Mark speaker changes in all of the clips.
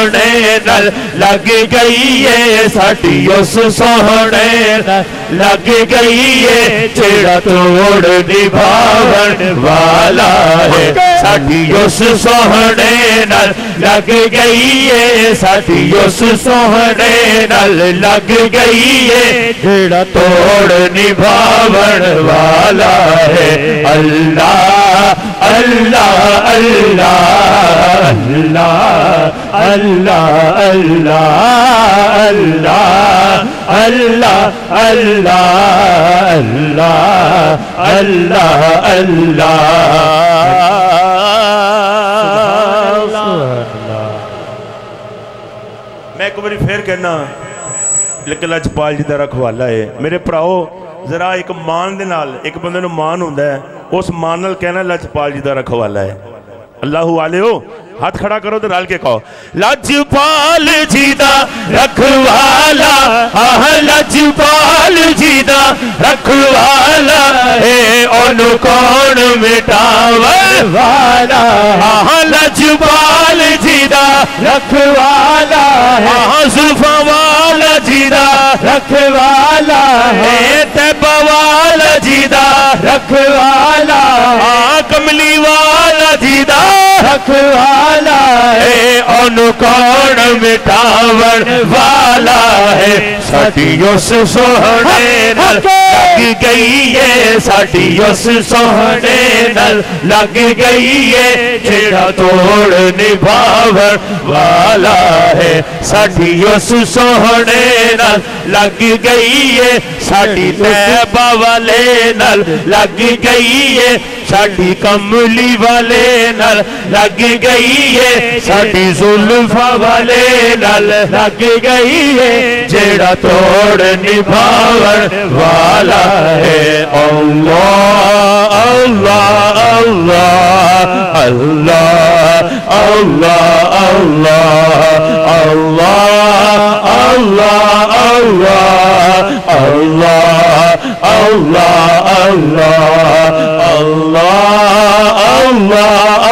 Speaker 1: सोहने नाल लग गई है, साडी उस सोहने नाल लग गई है, जेड़ा तोड़ निभावन वाला है। साडी उस सोहने नाल लग गई है, साडी उस सोहने नाल लग गई है, जेड़ा तोड़ निभावन वाला है। अल्लाह अल्लाह अल्लाह अल्लाह अल्लाह अल्लाह अल्लाह अल्लाह अल्लाह अल्लाह अल्लाह। मैं एक बार फिर कहना, लेकिन लजपाल जी का रखवाला है मेरे भराओ। जरा एक मान दे नाल एक बंदे नूं मान हुंदा है, उस मान नाल कहना लजपाल जी का रखवाला है। अल्लाह वाले हो, हाथ खड़ा करो तो रल के कहो लजपाल जी दा रखवाला, आह लजपाल जी दा रखवाला है, ओनू कौन मिटावन वाला। आह लजपाल जी दा रखवाला है, जुल्फां वाला जी दा रखवाला है, तैबा वाला जी दा रखवाला, कमली वाला जी दा रखवाला है, ओनू कौन मिटावन वाला है। साडी उस सोहने नाल लग गई है, साडी उस सोहने नाल लग गई है, जेड़ा तोड़ निभावन वाला है। साडी उस सोहने नाल लग गई है, साडी तैबा वाले नाल लग गई है, साडी कमली वाले नाल लग गई है, साडी जुल्फा वाले नाल लग गई है, जेड़ा तोड़ निभावन वाला है। अल्लाह अल्लाह अल्लाह अल्लाह अल्लाह अल्लाह अल्लाह अल्लाह अल्लाह अल्लाह अल्लाह अल्लाह अल्लाह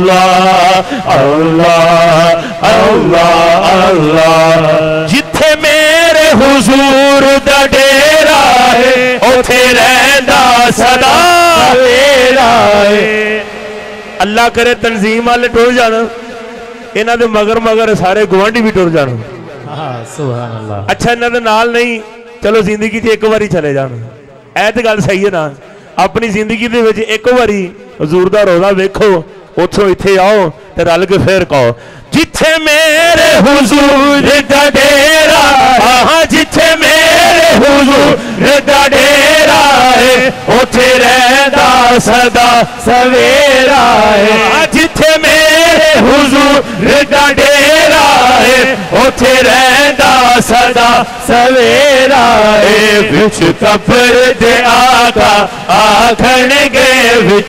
Speaker 1: अल्लाह अल्लाह अल्लाह। जिथे मेरे हुजूर दा डेरा है, उथे रहंदा सदा वेरा है। अल्लाह करे तंजीम वाले टुर जान, इन्हां दे मगर मगर सारे गुआंढी भी टुर जान। सुभान अल्लाह। अच्छा इन्हां दे नाल नहीं, चलो जिंदगी च एक बारी चले जान, ऐ ते गल सही है ना। अपनी जिंदगी दे विच एक बारी हजूर दा रोज़ा वेखो, उथों इत्थे आओ ते रल के फिर कहो जिथे मेरे हुजूर दा डेरा, हाँ जिथे मेरे हुजूर दा डेरा है, उथे रहंदा सदा सवेरा है। जिथे मेरे हुजूर दा डेरा है, उथे रहंदा सदा सवेरा है। विच कब्र दे आका आखणगे, विच